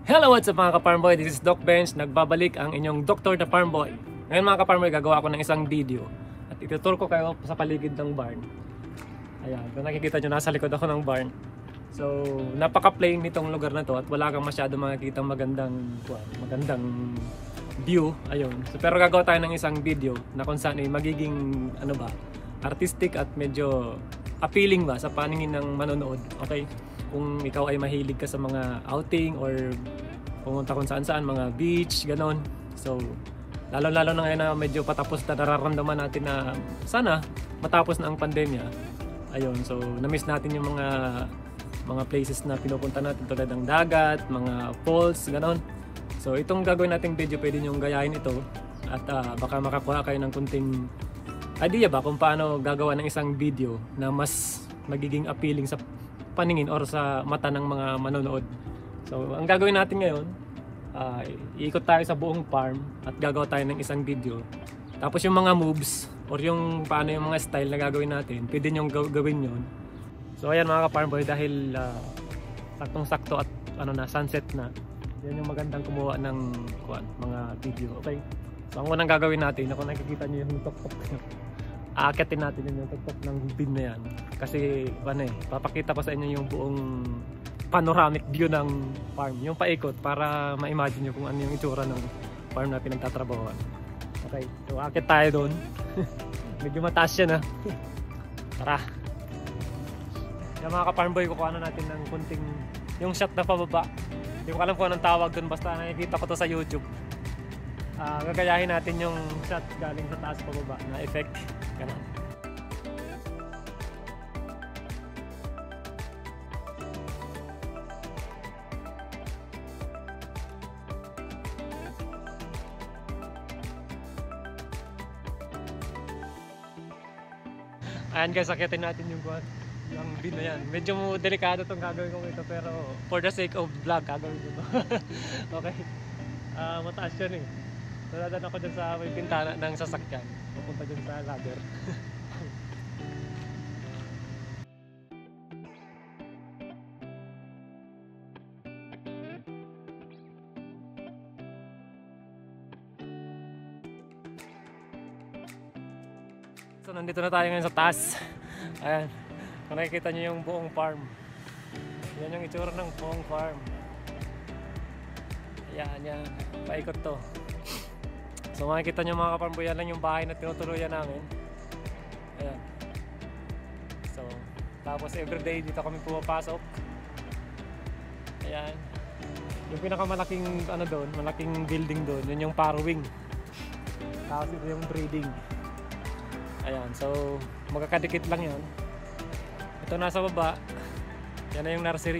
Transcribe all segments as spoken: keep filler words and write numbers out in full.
Hello, what's up mga ka-farm boy? This is Doc Bench. Nagbabalik ang inyong doktor na farm boy. Ngayon mga ka-farm boy, gagawa ako ng isang video at itutur ko kayo sa paligid ng barn. Ayan, kung nakikita nyo, nasa likod ako ng barn. So, napaka-plain nitong lugar na to at wala kang masyado makikita magandang well, magandang view. Ayun. So, pero gagawa tayo ng isang video na kung saan ay magiging ano ba, artistic at medyo appealing ba sa paningin ng manonood. Okay? Kung ikaw ay mahilig ka sa mga outing or pumunta kung saan saan, mga beach, ganon. So, lalo lalo na ngayon na medyo patapos na nararamdaman natin na sana matapos na ang pandemya. Ayun, so na-miss natin yung mga mga places na pinupunta natin tulad ng dagat, mga falls, ganon. So, itong gagawin nating video, pwede nyong gayahin ito at uh, baka makakuha kayo ng kunting idea ba kung paano gagawa ng isang video na mas magiging appealing sa paningin or sa mata ng mga manonood. So, ang gagawin natin ngayon, uh, iikot tayo sa buong farm at gagawa tayo ng isang video. Tapos yung mga moves or yung paano yung mga style na gagawin natin, pwede nyong gawin yun. So, ayan mga ka-farm boy, dahil uh, saktong-sakto at ano na, sunset na, yan yung magandang kumuha ng kuwan, mga video. Okay? So, ang unang gagawin natin, kung nakikita nyo yung tok-tok aakitin natin yun yung tok-tok ng bin na yan. Kasi, ano eh, papakita ko sa inyo yung buong panoramic view ng farm. Yung paikot para ma-imagine nyo kung ano yung itsura ng farm na pinagtatrabahoan. Okay, so aakit tayo doon. Medyo mataas yan ha. Tara! Yung mga ka-farm boy, kukuha na natin ng kunting yung shot na pababa. Hindi ko alam kung anong tawag doon, basta nakikita ko to sa YouTube. Uh, gagayahin natin yung shot galing sa taas pababa na effect. Ganun. Ayan guys, akitin natin yung buwan. Yung bin na yan. Medyo delikado itong gagawin ko ito, pero for the sake of vlog, gagawin ko ito. Okay. Uh, mataas yan eh. Naladan ako dyan sa may pintana ng sasakyan. Pupunta dyan sa ladder. So, nandito na tayo ngayon sa taas. Ayan. Kung nakikita nyo yung buong farm. Yan yung itsura ng buong farm. Ayan, yan. Paikot to. So makikita nyo mga ka-farm boy, yan lang yung bahay na tinutuluyan namin. Ayan. So, tapos everyday dito kami pumapasok. Ayan. Yung pinakamalaking ano doon, malaking building doon, yun yung farrowing. Tapos ito yung breeding. Ayan, so magkakadikit lang yan. Ito nasa baba, yan na yung nursery.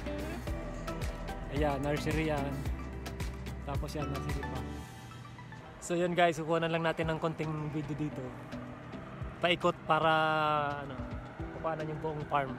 Ayan, nursery yan. Tapos yan, nursery pa. So yun guys, kukuha na lang natin ng konting video dito. Paikot para ano, kukuhanan yung buong farm.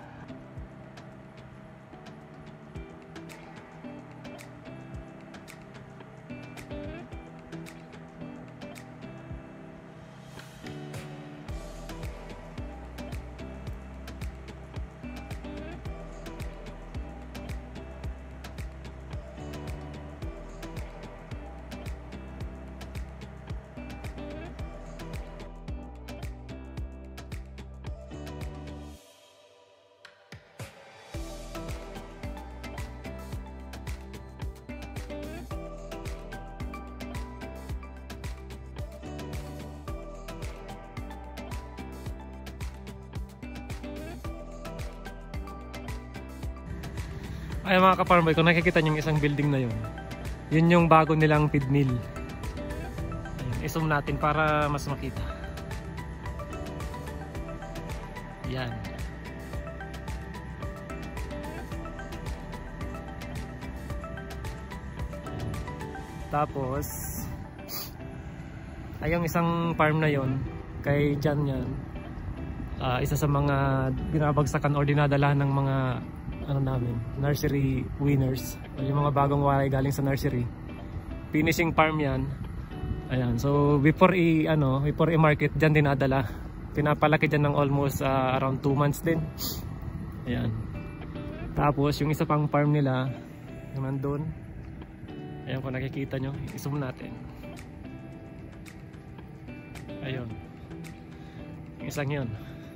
Ay mga ka-farm boy, kung nakikita nyo yung isang building na yun, yun yung bago nilang feed mill. Ayan, i-zoom natin para mas makita. Yan. Tapos ay yung isang farm na yon kay Jan yan, uh, isa sa mga binabagsakan or dinadala ng mga ano namin, nursery winners, o yung mga bagong walay galing sa nursery. Finishing farm yan. Ayan, so before i ano, before i-market diyan dinadala. Pinapalaki diyan ng almost uh, around two months din. Ayan. Tapos yung isa pang farm nila, yung nandun. Ayan, kung nakikita nyo, i-zoom natin. Ayun, yung isang yun.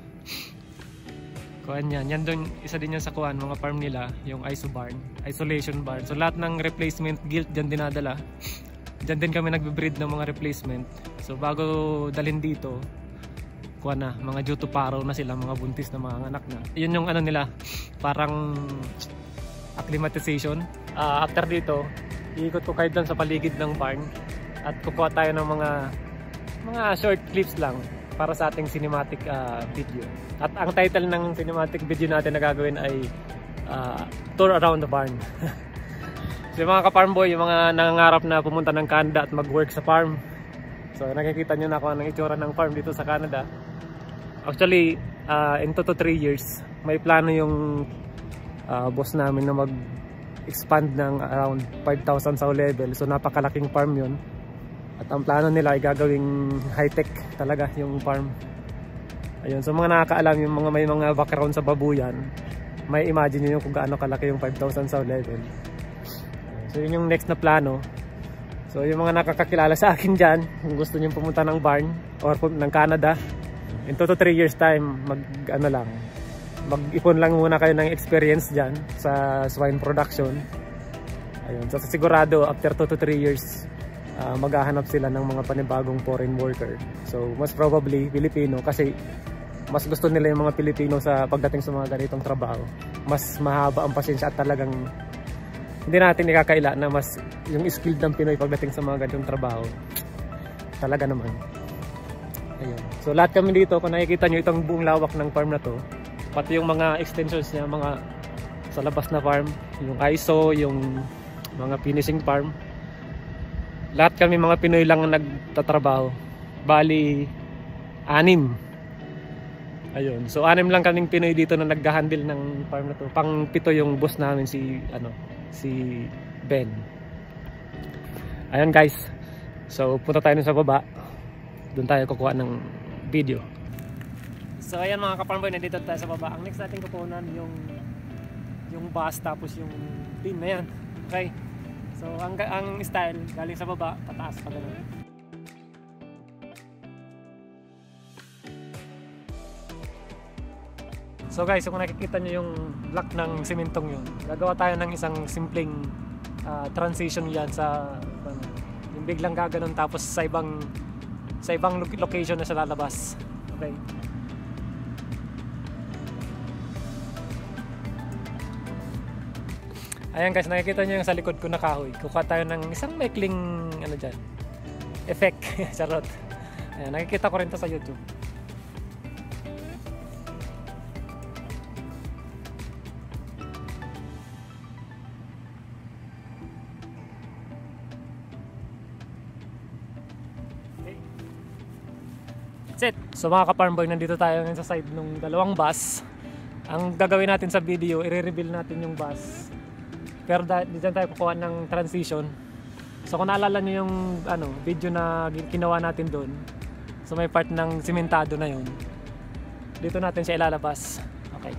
Kuhan yan, yan dun, isa din yan sa kuhan, mga farm nila, yung iso barn, isolation barn. So lahat ng replacement gilt dyan dinadala. Dyan din kami nagbe-breed ng mga replacement. So bago dalhin dito, kuha na, mga due to paro na sila, mga buntis na mga anak na. Yun yung ano nila, parang acclimatization. Uh, after dito, iikot ko kayo dun sa paligid ng barn at kukuha tayo ng mga mga short clips lang para sa ating cinematic uh, video. At ang title ng cinematic video natin na gagawin ay uh, Tour Around the Barn. So yung mga ka-farm boy, yung mga nangangarap na pumunta ng Canada at mag-work sa farm. So nakikita nyo na kung anong itsura ng farm dito sa Canada. Actually, uh, in two to three years, may plano yung uh, boss namin na mag-expand ng around five thousand sa level. So napakalaking farm yun. At ang plano nila ay gagawing high-tech talaga yung farm. Ayun, so mga nakakaalam, yung mga may mga background sa babuyan, may imagine nyo yung kung gaano kalaki yung five thousand sa level. So yun yung next na plano. So yung mga nakakakilala sa akin dyan, kung gusto nyo pumunta ng barn or ng Canada, in two to three years time, mag ano lang, mag-ipon lang muna kayo ng experience dyan sa swine production. Ayun, so sigurado after two to three years, uh, maghahanap sila ng mga panibagong foreign worker. So most probably Filipino, kasi mas gusto nila yung mga Pilipino sa pagdating sa mga ganitong trabaho. Mas mahaba ang pasensya at talagang hindi natin ikakaila na mas yung skilled ng Pinoy pagdating sa mga ganitong trabaho. Talaga naman. Ayun. So lahat kami dito, kung nakikita nyo itong buong lawak ng farm na to, pati yung mga extensions niya, mga sa labas na farm, yung I S O, yung mga finishing farm, lahat kami mga Pinoy lang ang nagtatrabaho. Bali, anim. Ayun. So anim lang kaming Pinoy dito na nag-handle ng farm na to. Pang pito yung boss namin, si ano, si Ben. Ayun guys. So punta tayo sa baba. Doon tayo kukuha ng video. So ayan mga ka-farm boy, nandito tayo sa baba. Ang next natin kukunan yung yung bus tapos yung pin na yan. Okay. So ang, ang style galing sa baba, pataas pa gano'n. So guys, kung nakikita nyo yung block ng simentong yun, gagawa tayo ng isang simpleng uh, transition yan sa um, yung biglang gaganon tapos sa ibang sa ibang location na sa lalabas. Okay. Ayan guys, nakikita nyo yung sa likod ko na kahoy. Kukuha tayo ng isang maikling ano dyan, effect. Charot. Ayan, nakikita ko rin to sa YouTube. It. So mga ka-farm boy, nandito tayo ngayon sa side ng dalawang bus. Ang gagawin natin sa video, i-reveal natin yung bus. Pero dito tayo kukuha ng transition. So kung naalala nyo yung ano, video na ginawa natin doon, so may part ng simentado na yun, dito natin siya ilalabas. Okay.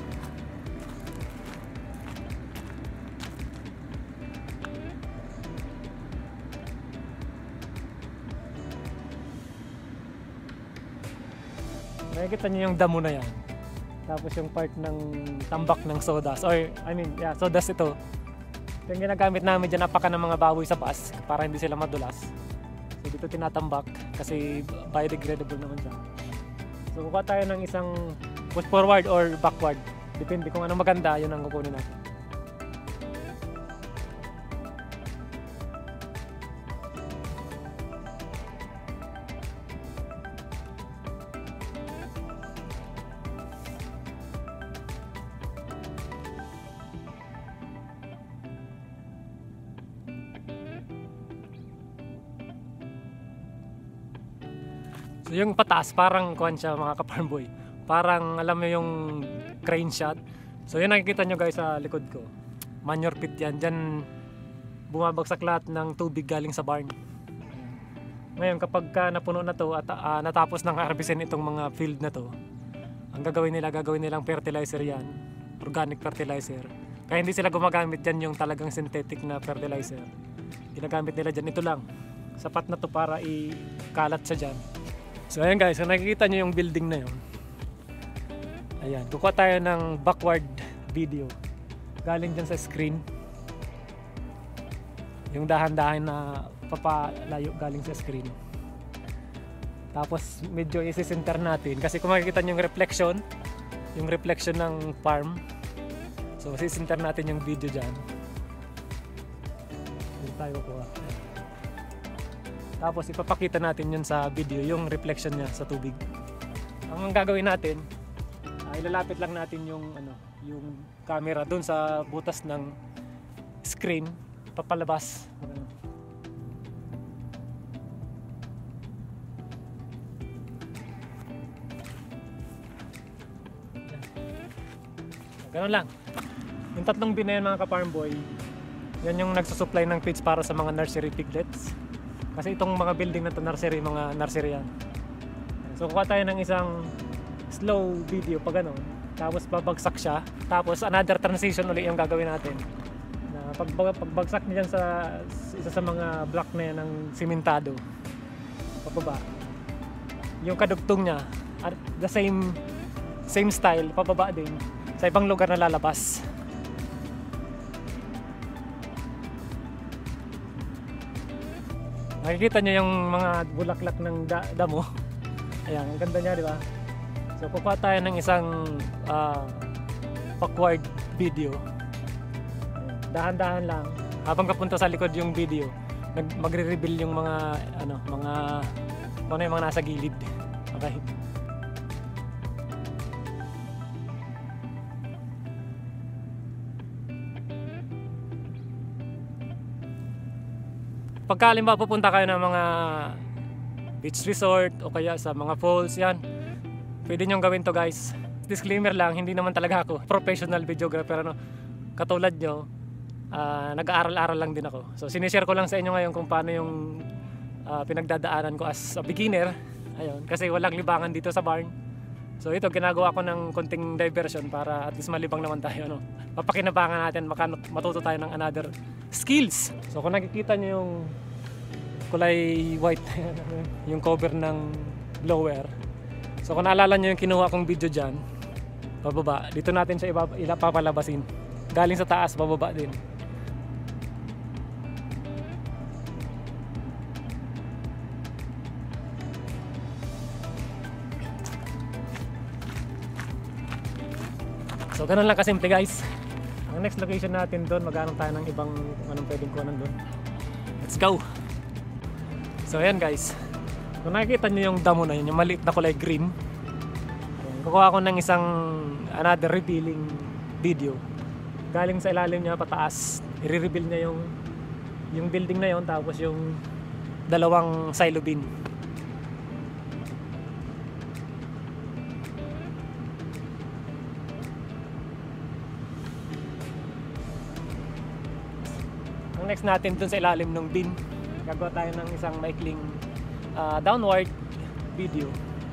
Nakikita nyo yung damo na yan. Tapos yung part ng tambak ng sawdust, or I mean, yeah, sawdust ito. Ito yung ginagamit namin dyan, napaka ng mga baboy sa bus para hindi sila madulas. So dito tinatambak kasi biodegradable naman siya. So kukuha tayo ng isang push forward or backward. Depende kung anong maganda, yun ang kukunin natin. So yung pataas, parang kuhan siya mga ka-farm boy. Parang alam mo yung crane shot. So yun nakikita nyo guys sa likod ko. Manure pit yan. Diyan bumabagsak lahat ng tubig galing sa barn. Ngayon kapag ka napuno na to at uh, natapos ng harvestin itong mga field na to, ang gagawin nila, gagawin nilang fertilizer yan. Organic fertilizer. Kaya hindi sila gumagamit dyan yung talagang synthetic na fertilizer. Ginagamit nila dyan, ito lang. Sapat na to para ikalat sa dyan. So ayan guys, kung nakikita nyo yung building na yun, ayan, kukuha tayo ng backward video galing dyan sa screen. Yung dahan-dahan na papalayo galing sa screen. Tapos medyo isi-center natin kasi kung makikita nyo yung reflection, yung reflection ng farm. So isi-center natin yung video dyan. Dito tayo kuha. Tapos ipapakita natin yun sa video, yung reflection niya sa tubig. Ang gagawin natin, uh, ilalapit lang natin yung ano, yung camera doon sa butas ng screen, papalabas. Ganun lang. Yung tatlong bin na yan mga ka-farm boy, yan yung nagsusupply ng feeds para sa mga nursery piglets. Kasi itong mga building na to nursery, mga nursery yan. So kuha tayo ng isang slow video pa gano'n. Tapos babagsak siya. Tapos another transition ulit yung gagawin natin. Na pag, pagbagsak niya sa isa sa mga block na yan ng simentado, pababa. Yung kadugtong niya, at the same same style, pababa din. Sa ibang lugar na lalabas. Makikita nyo yung mga bulaklak ng da damo. Ayan, ang ganda niya, di ba? So kukuha tayo ng isang uh, backward video. Dahan-dahan lang. Habang kapunta sa likod yung video, magre-reveal yung mga ano, mga ano yung mga nasa gilid. Okay. Pagka halimbawa pupunta kayo ng mga beach resort o kaya sa mga falls, yan, pwede nyo gawin to guys. Disclaimer lang, hindi naman talaga ako professional videographer, ano. Katulad nyo, uh, nag-aaral-aral lang din ako. So sinishare ko lang sa inyo ngayon kung paano yung uh, pinagdadaanan ko as a beginner. Ayun, kasi walang libangan dito sa barn. So ito, ginagawa ko ng konting diversion para at least malibang naman tayo, no? Mapakinabangan natin, matuto tayo ng another skills. So kung nakikita nyo yung kulay white, yung cover ng blower. So kung naalala nyo yung kinuha kong video dyan, pababa, dito natin siya ipapalabasin. Galing sa taas, pababa din. So ganun lang kasimple guys. Ang next location natin doon, maghanap tayo ng ibang kung anong pwedeng kuhanan doon. Let's go! So ayan guys, kung nakikita nyo yung damo na yun, yung maliit na kulay green, kukuha ko ng isang another revealing video. Galing sa ilalim niya pataas, i-reveal niya yung yung building na yun, tapos yung dalawang silo bin. Next natin dun sa ilalim ng bin, gagawa tayo ng isang maikling uh, downward video.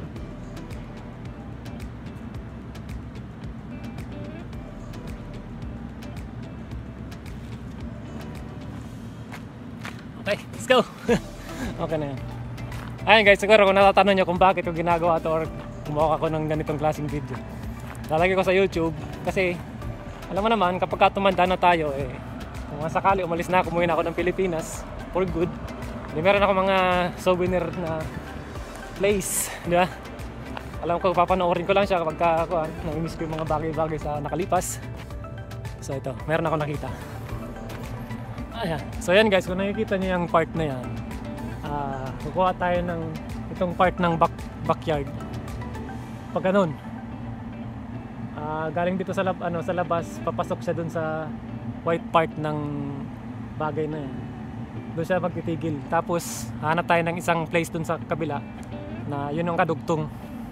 Okay, let's go! Okay na yan. Ayan guys, siguro kung natatanong nyo kung bakit ko ginagawa to or gumawa ako ng ganitong klaseng video, lalagay ko sa YouTube kasi alam mo naman kapag tumanda na tayo, eh kung sakali umalis na ako, umuwi na ako ng Pilipinas for good, hindi meron ako mga souvenir na place, di ba? Alam ko, papanoorin ko lang siya kapag ka, nami-miss ko yung mga bagay-bagay sa nakalipas. So ito, meron ako nakita. Ayan. So yan guys, kung nakikita niyo yung part na yan, uh, kukuha tayo ng itong part ng back, backyard. Pag ganun, uh, galing dito sa, lab, ano, sa labas, papasok siya dun sa white part ng bagay na yan. Doon siya magtitigil. Tapos hanap tayo ng isang place dun sa kabila na yun yung kadugtong.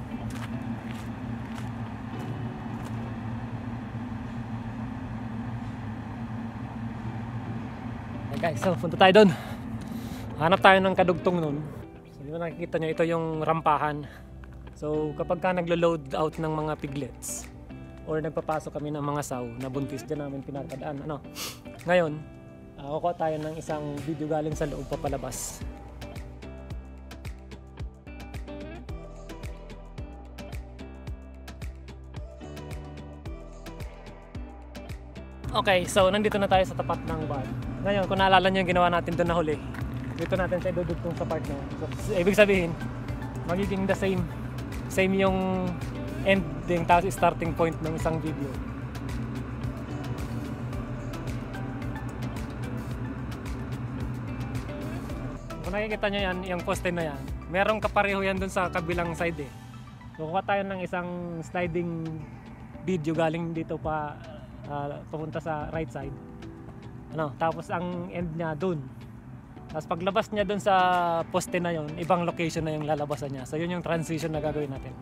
Okay guys, so punta tayo dun. Hanap tayo ng kadugtong nun. So di ba nakikita nyo, ito yung rampahan. So kapag ka naglo-load out ng mga piglets, or nagpapasok kami ng mga saw na buntis, dyan namin pinatadaan. Ano? Ngayon, uh, kukuha tayo ng isang video galing sa loob papalabas. Okay, so nandito na tayo sa tapat ng bar. Ngayon, kung naalala nyo yung ginawa natin doon na huli, dito natin siya idudugtong sa part na yun. So, ibig sabihin, magiging the same. Same yung ending tapos starting point ng isang video. Kung nakikita nyo yan, yung poste na yan, merong kapareho yan doon sa kabilang side eh. So, kuha tayo ng isang sliding video galing dito pa Uh, papunta sa right side, ano, tapos ang end niya dun, tapos paglabas niya dun sa poste na yon, ibang location na yung lalabasan niya. So yun yung transition na gagawin natin.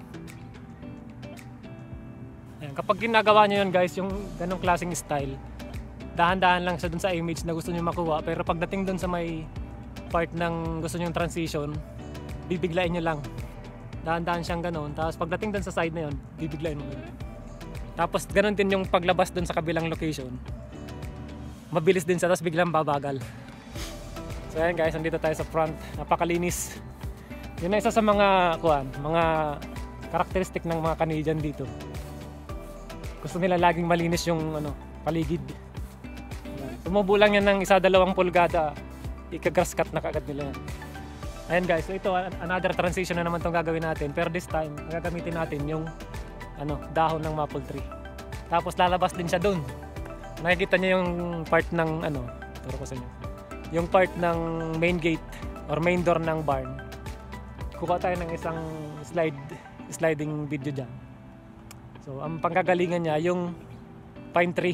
Ayan, kapag ginagawa niyo yun guys, yung ganong klaseng style, dahan-dahan lang siya dun sa image na gusto niyo makuha, pero pagdating dun sa may part ng gusto niyo transition, bibiglain niyo lang, dahan-dahan siyang ganon, tapos pagdating dun sa side na yon, bibiglain mo ganun. Tapos ganun din yung paglabas dun sa kabilang location. Mabilis din siya, tapos biglang babagal. So ayan guys, nandito tayo sa front. Napakalinis. Yun na isa sa mga kuan, mga karakteristik ng mga Canadian dito. Gusto nila laging malinis yung ano, paligid. Tumubo lang yan ng isa dalawang pulgada, ika-grass cut na kaagad nila yan. Ayan guys, so ito another transition na naman itong gagawin natin. Pero this time, gagamitin natin yung ano, dahon ng maple tree. Tapos lalabas din siya dun. Nakikita niyo yung part ng ano, turo ko sa inyo. Yung part ng main gate or main door ng barn. Kuha tayo ng isang slide sliding video dyan. So, ang panggagalingan niya yung pine tree.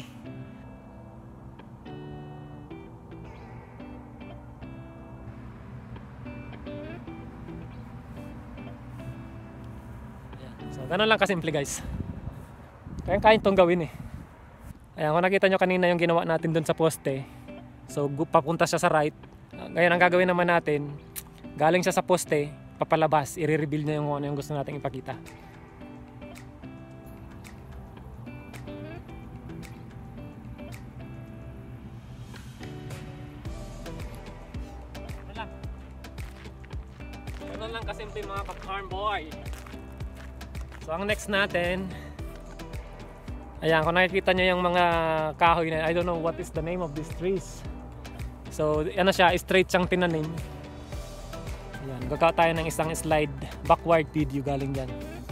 So, ganun lang kasimple guys. Kaya kain itong gawin eh. Ayan, kung nakita nyo kanina yung ginawa natin dun sa poste. So, papunta siya sa right. Ngayon, ang gagawin naman natin, galing siya sa poste, papalabas, i-reveal niya yung ano yung gusto natin ipakita. Ganun lang. Ganun lang kasimple mga ka-farm boy. So ang next natin, ayan, kung nakikita nyo yung mga kahoy na, I don't know what is the name of these trees. So ano siya, straight siyang tinanim. Ayan, gagawa tayo ng isang slide backward video galing dyan.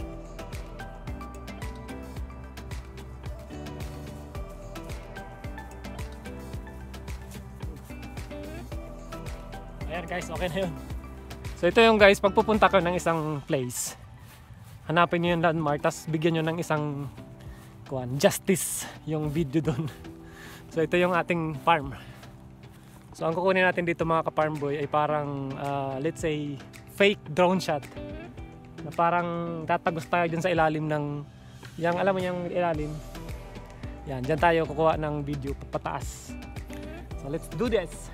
Ayan guys, okay na yun. So ito yung guys, pagpupunta ko ng isang place, hanapin nyo yung landmark, tapos bigyan nyo ng isang kuan, justice yung video doon. So ito yung ating farm. So ang kukunin natin dito mga ka-farm boy ay parang uh, let's say fake drone shot. Na parang tatagos tayo dyan sa ilalim ng, yung alam mo yung ilalim. Yan, dyan tayo kukuha ng video pataas. So let's do this!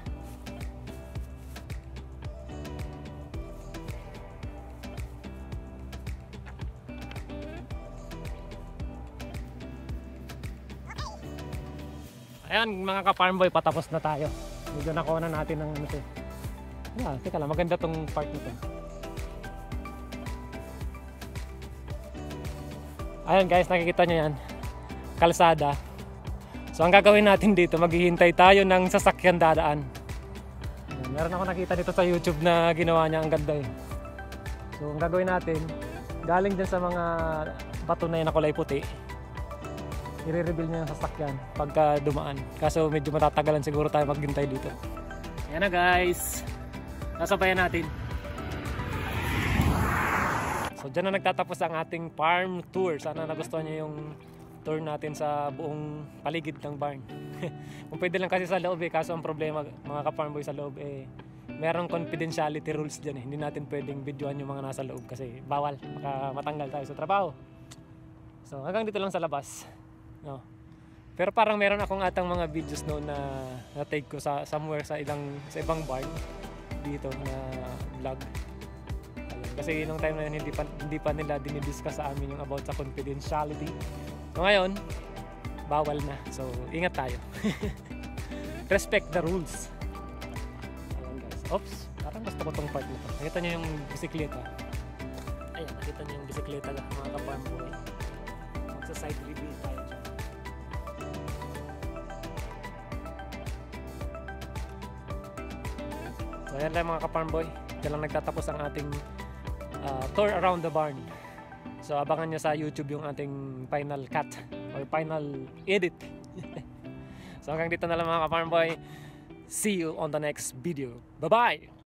Ayan mga ka-farm boy, patapos na tayo. Medyo nakuha na natin ng ano ito. Ah, teka lang, maganda tong part nito. Ayan guys, nakikita nyo yan. Kalsada. So ang gagawin natin dito, maghihintay tayo ng sasakyan dadaan. Ayan, meron ako nakita dito sa YouTube na ginawa niya, ang ganda eh. So ang gagawin natin, galing dyan sa mga bato na yun na kulay puti, i-reveal niya yung sasakyan pagka dumaan. Kaso medyo matatagalan siguro tayo maghintay dito. Ayan na guys, sasabayan natin. So dyan na nagtatapos ang ating farm tour. Sana nagustuhan niyo yung tour natin sa buong paligid ng barn. Kung pwede lang kasi sa loob eh, kaso ang problema mga ka-farm boy sa loob eh, merong confidentiality rules dyan eh. Hindi natin pwedeng videoan yung mga nasa loob kasi bawal, baka matanggal tayo sa trabaho. So hanggang dito lang sa labas. No. Pero parang meron akong atang mga videos noon na na-take ko sa somewhere sa ilang sa ibang barn dito na vlog. Ayun. Kasi nung time na yun, hindi pa, hindi pa nila dinidiscuss sa amin yung about sa confidentiality. So ngayon, bawal na. So ingat tayo. Respect the rules. Ayan guys. Oops, parang gusto ko tong part na to. Nakita niyo yung bisikleta. Ayan, nakita niyo yung bisikleta na mga ka-farm boy. Magsa-side review tayo dyan. So ayan lang mga ka-farm boy. Diyan lang nagtatapos ang ating uh, tour around the barn. So abangan nyo sa YouTube yung ating final cut or final edit. So hanggang dito na lang mga ka-farm boy. See you on the next video. Bye-bye!